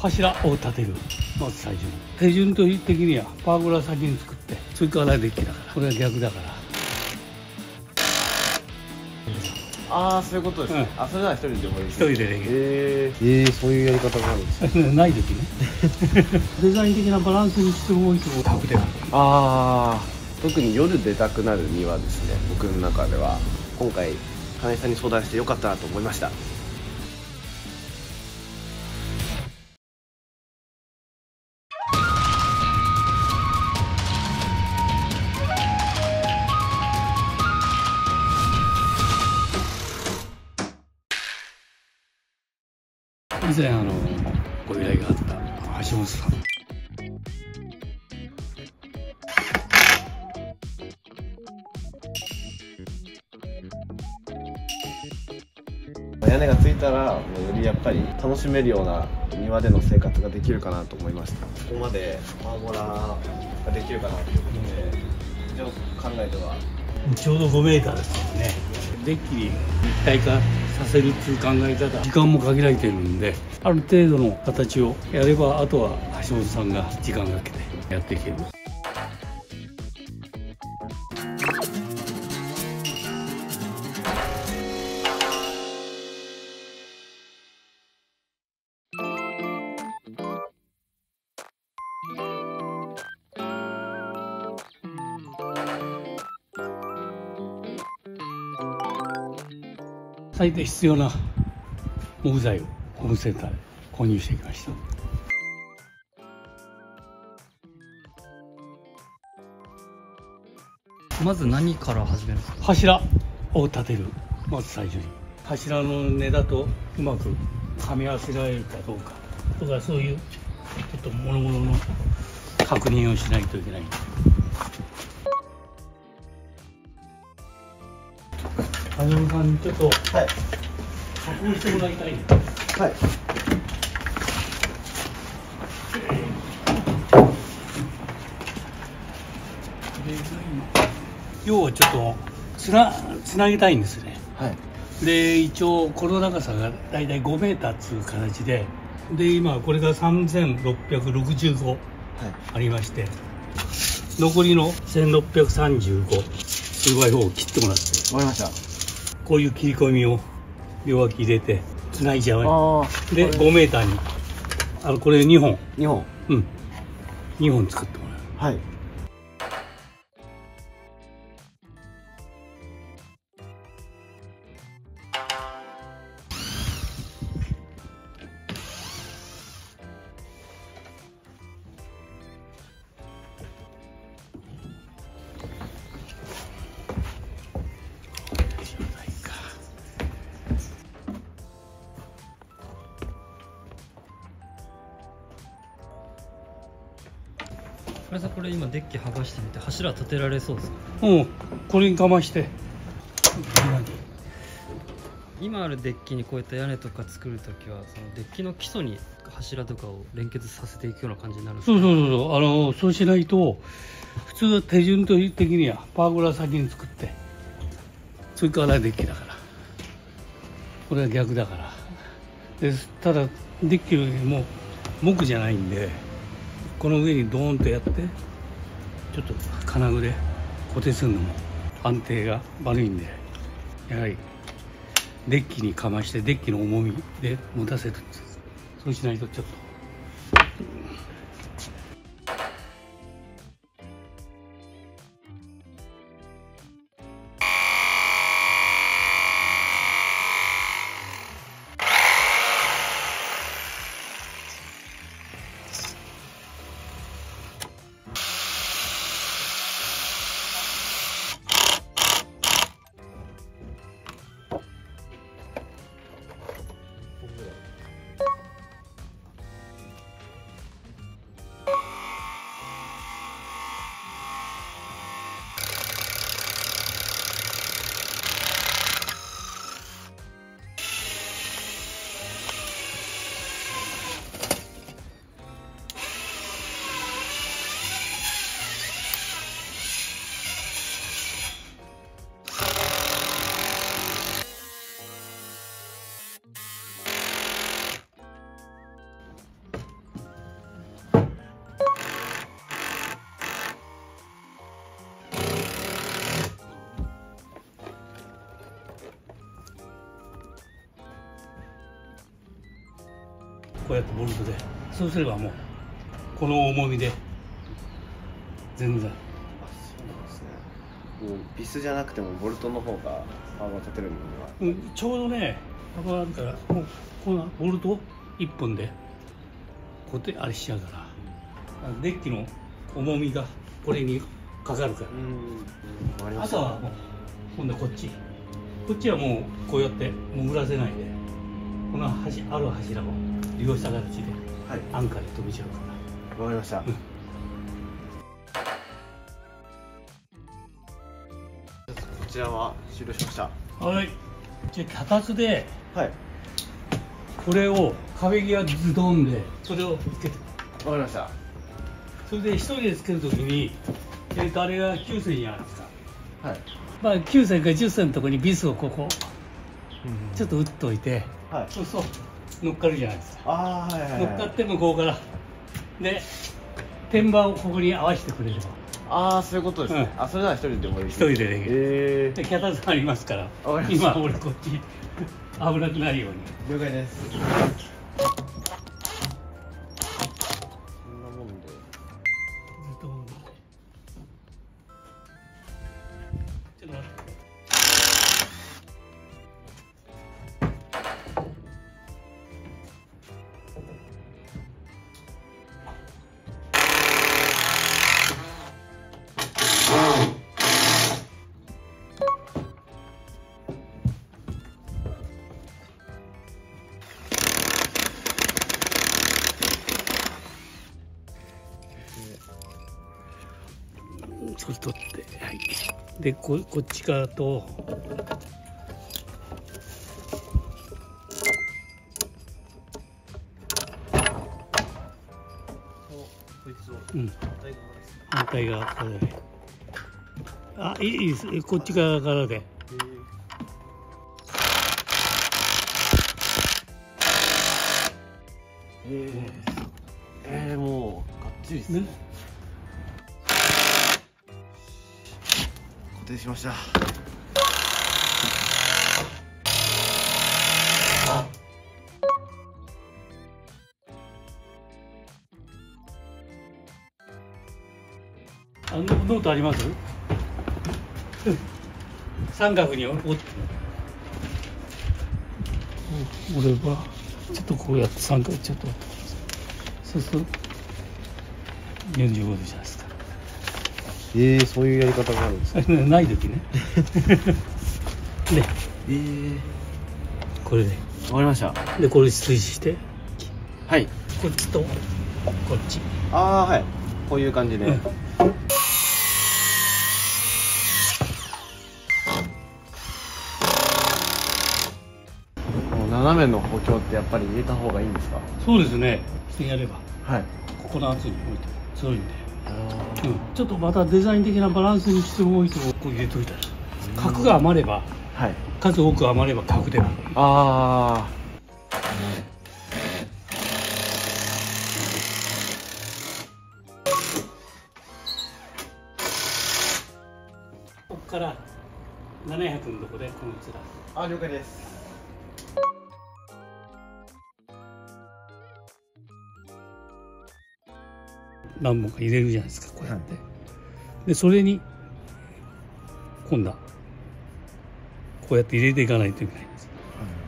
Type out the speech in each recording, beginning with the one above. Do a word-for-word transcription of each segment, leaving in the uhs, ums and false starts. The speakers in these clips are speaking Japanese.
柱を立てる。まず最初に手順的にはパーゴラ先に作って、それからデッキだから、これは逆だから。 ああ、そういうことですね、うん、あ、それなら一人でもいいです。 一人でできる。 えー、えー、そういうやり方があるんですねない時ねデザイン的なバランスにしてもいいと楽である。 ああ、特に夜出たくなる庭ですね。僕の中では今回金井さんに相談してよかったなと思いました。 以前あのご依頼があった橋本さん、 屋根がついたらもうよりやっぱり楽しめるような庭での生活ができるかなと思いました。ここまでパーゴラができるかなということで、一応考えてはちょうどごメーターですよね。デッキに一体化させるっていう考え方、時間も限られてるんで、ある程度の形をやれば、あとは橋本さんが時間かけてやっていける。最低必要な木材をホームセンターで購入してきました。 まず何から始めるんですか？ 柱を立てる。まず最初に柱の根だとうまく噛み合わせられるかどうかとか、そういうちょっと諸々の確認をしないといけない。橋本さんにちょっと加工してもらいたい。 はい。 要はちょっとつなつなげたいんですね。 はい。 で一応この長さがだいたいごメーターっていう形で、で今これがさんぜんろっぴゃくろくじゅうごありまして、はい、残りのせんろっぴゃくさんじゅうご ツーバイフォー を切ってもらって。 わかりました。 こういう切り込みを両脇入れてつないじゃう。でごメーターにあのこれにほんにほんうんにほん作ってもらう。 はい。 これさ、これ今デッキ剥がしてみて柱立てられそうですか？ うん、これにかまして。 今あるデッキにこういった屋根とか作るときは、そのデッキの基礎に柱とかを連結させていくような感じになるんですか？ そうそうそうそう、あのそうしないと、普通は手順的にはパーゴラ先に作って、それからデッキだから、これは逆だから。でただデッキよりも木じゃないんで、この上にドーンとやってちょっと金具で固定するのも安定が悪いんで、やはりデッキにかましてデッキの重みで持たせるんです。そうしないとちょっとうやってボルトで、そうすればもうこの重みで全然。 あ、そうなんですね。もうビスじゃなくてもボルトの方がパワーが立てるのには、 うん、ちょうどね幅あるからもうこのボルトいっぽんで固定あれしちゃうから、デッキの重みがこれにかかるから。 うん、 あとはもう今度はこっちこっちはもうこうやって潜らせないで、この端ある柱を利用した形ではい、 アンカーで止めちゃうから。 わかりました。 うん、 こちらは終了しました。 はい、じゃあ脚立ではい、 これを壁際ズドンでそれをつけて、 わかりました。 それで一人でつけるときに、えーとあれがきゅうせんじゃないですか。 はい、 まあきゅうせんかじゅっせんのところにビスをここちょっと打っといて、 はい、 そうそう乗っかるじゃないですか。 ああ、はいはいはい、 乗っかって向こうからで天板をここに合わせてくれれば。 ああ、そういうことですね。 うん、 あ、それなら一人でもいい。 一人でできる。 えで脚立ありますから、 わかりました今俺こっち危なくないように。 ー、了解です。そんなもんで。 ずっとちょっと待って。それ取って、はい、で こ, こっち側とうん、反対側からで、あ、いいです、こっち側からで。 えー、えー、もうがっちりですね。 ね、 固定しました。 あのノートあります？三角に折って折ればちょっとこうやって三角ちょっと折ってください。そうするとよんじゅうごどじゃないですか。 えー、そういうやり方があるんですか？ ない時ね。で、 えー、 これでわかりました。 でこれ追して、 はい、 こっちとこっち。 ああ、はい、こういう感じで、うん、斜めの補強ってやっぱり入れた方がいいんですか？ そうですね。してやれば、 はい、 ここの圧に置いて強いんで、うん、ちょっとまたデザイン的なバランスにしておいてこう入れといたら、角が余れば、はい、数多く余れば角でもいい。 ああ、 ここからななひゃくのとこでこのつら。 あ、了解です。 何本か入れるじゃないですか、こうやって、はい、でそれに今度はこうやって入れていかないといけないんです、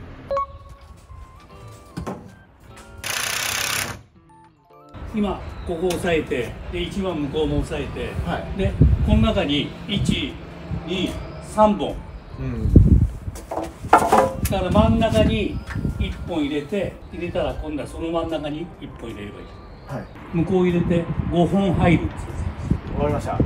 はい、今ここを押さえてで一番向こうも押さえて、はい、でこの中にいち、に、さんぼん、うん、だから真ん中にいっぽん入れて入れたら今度はその真ん中にいっぽん入れればいい。はい、向こう入れてごほん入るんですよ。 わかりました。うん。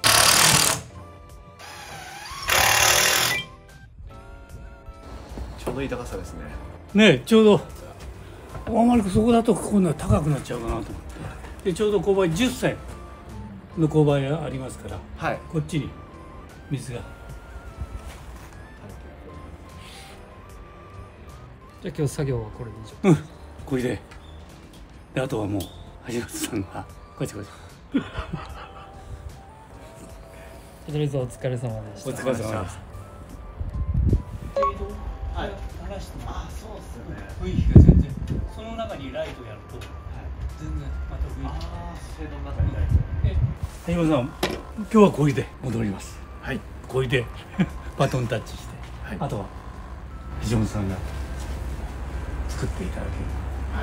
ちょうどいい高さですね。 ね、ちょうどあまりそこだと今度は高くなっちゃうかなと思って。でちょうど勾配じゅっせんの勾配がありますから、はい、こっちに水が。 じゃあ今日作業はこれで以上。 うん。これで。であとはもう橋本さんがこちこち。 とりあえずお疲れ様でした。 お疲れ様でした。はい。 あ、そうですよね。 雰囲気が全然。 その中にライトやると、全然また雰囲気。 ああ、シェードの中にライト。 田島さん、今日はこれで戻ります。 はい。 これでバトンタッチして、 はい、 あとは藤本さんが作っていただける。 はい。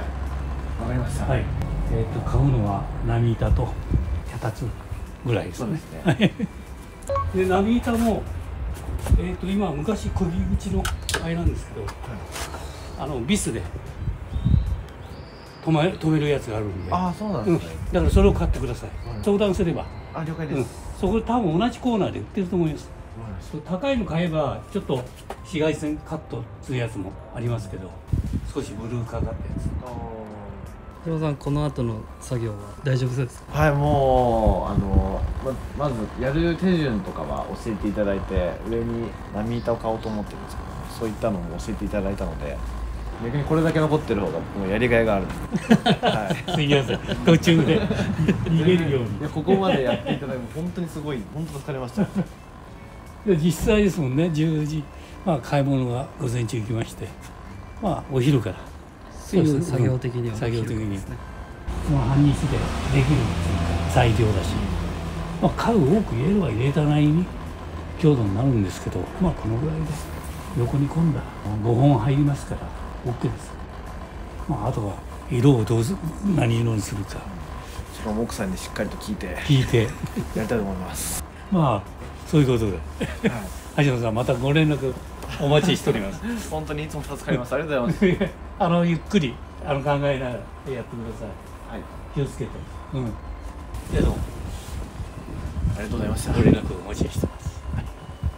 わかりました。 はい。えっ、ー、と買うのは波板と脚立ぐらいですね。そうですね。で波板もえっ、ー、と今昔釘口のあれなんですけど、はい、あのビスで止め止めるやつがあるんで。 ああ、そうなんですね。 うん、だからそれを買ってください。はい、相談すれば。 あ、了解です。うん、 そこ多分同じコーナーで売ってると思います。高いの買えばちょっと紫外線カットするやつもありますけど、少しブルーかかったやつ。田島さん、この後の作業は大丈夫ですか？ はい、もうあの ま, まずやる手順とかは教えていただいて、上に波板を買おうと思ってるんですけど、そういったのも教えていただいたので、逆にこれだけ残ってる方がもうやりがいがあるはい、 すみません、途中で逃げるように。 いや、ここまでやっていただいて本当にすごい、本当疲れましたで実際ですもんね、じゅうじ、まあ、買い物が午前中行きまして、まあお昼からそうですね、作業的には作業的にもう半日でできる材料だし、まあ、家具多く入れれば入れたなりに強度になるんですけど、まあこのぐらいで横に込んだらごほん入りますから OK です。まあ、あとは色をどうす何色にするか、 その奥さんにしっかりと聞いて聞いてやりたいと思いますまあそういうことで、はい、橋本さん、またご連絡お待ちしております本当にいつも助かります。ありがとうございますあのゆっくりあの考えながらやってください。 はい、 気をつけて。うん。でどうもありがとうございました。 ご連絡お待ちしてます。はい、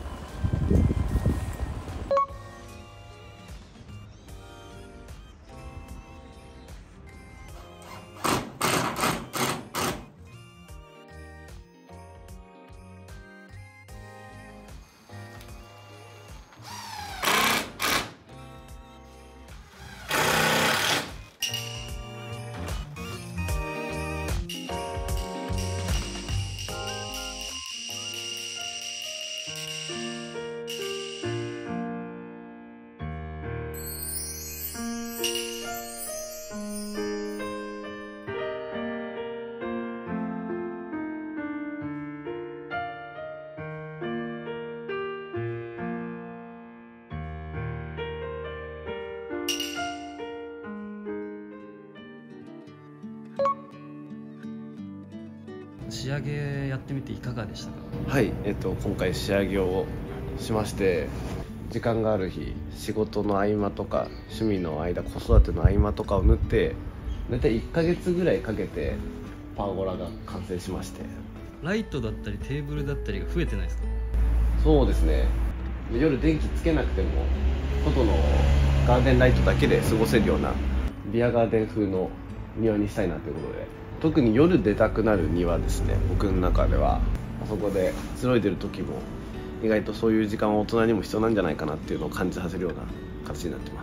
仕上げやってみていかがでしたか？ はい、えっと、今回仕上げをしまして、時間がある日、仕事の合間とか趣味の間、子育ての合間とかを縫って、大体いっかげつぐらいかけてパーゴラが完成しまして。 ライトだったりテーブルだったりが増えてないですか？ そうですね、夜電気つけなくても外のガーデンライトだけで過ごせるようなビアガーデン風の庭にしたいなということで、特に夜出たくなる庭ですね。僕の中ではあそこでくつろいでる時も意外とそういう時間は大人にも必要なんじゃないかなっていうのを感じさせるような形になってます。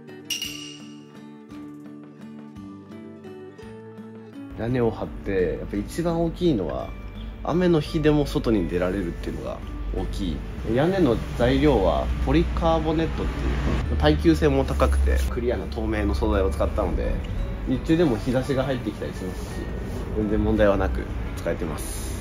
屋根を張ってやっぱ一番大きいのは雨の日でも外に出られるっていうのが大きい。屋根の材料はポリカーボネットっていう耐久性も高くてクリアな透明の素材を使ったので、日中でも日差しが入ってきたりしますし、全然問題はなく使えてます。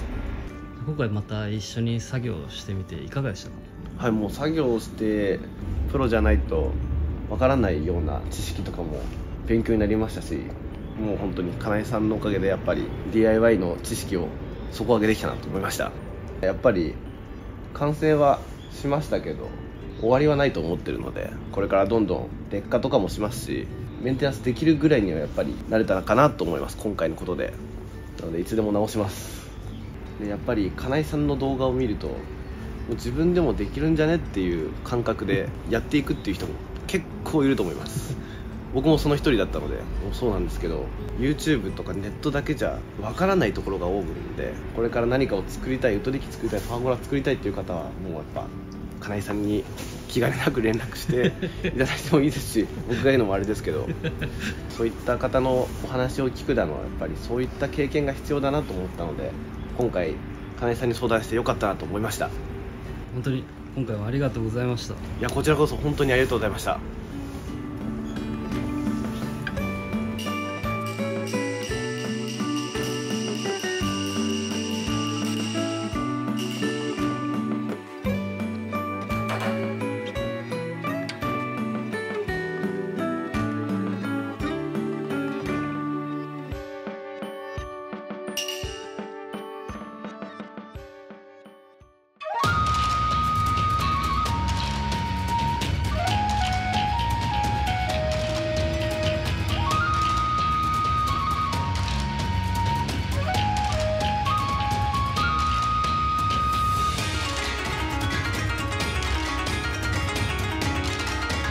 今回また一緒に作業してみていかがでしたか？ はい、もう作業をしてプロじゃないとわからないような知識とかも勉強になりましたし、もう本当に金井さんのおかげでやっぱり ディーアイワイ の知識を底上げできたなと思いました。やっぱり完成はしましたけど終わりはないと思ってるので、これからどんどん劣化とかもしますし、メンテナンスできるぐらいにはやっぱりなれたらかなと思います、今回のことで。なのでいつでも直します。でやっぱり金井さんの動画を見ると、もう自分でもできるんじゃねっていう感覚でやっていくっていう人も結構いると思います。僕もその一人だったのでそうなんですけど、 YouTube とかネットだけじゃわからないところが多いので、これから何かを作りたい、ウッドデッキ作りたい、パーゴラ作りたいっていう方はもうやっぱ金井さんに気兼ねなく連絡していただいてもいいですし、僕が言うのもあれですけど、そういった方のお話を聞くだのはやっぱりそういった経験が必要だなと思ったので、今回金井さんに相談してよかったなと思いました。 本当に今回はありがとうございました。いや、こちらこそ本当にありがとうございました。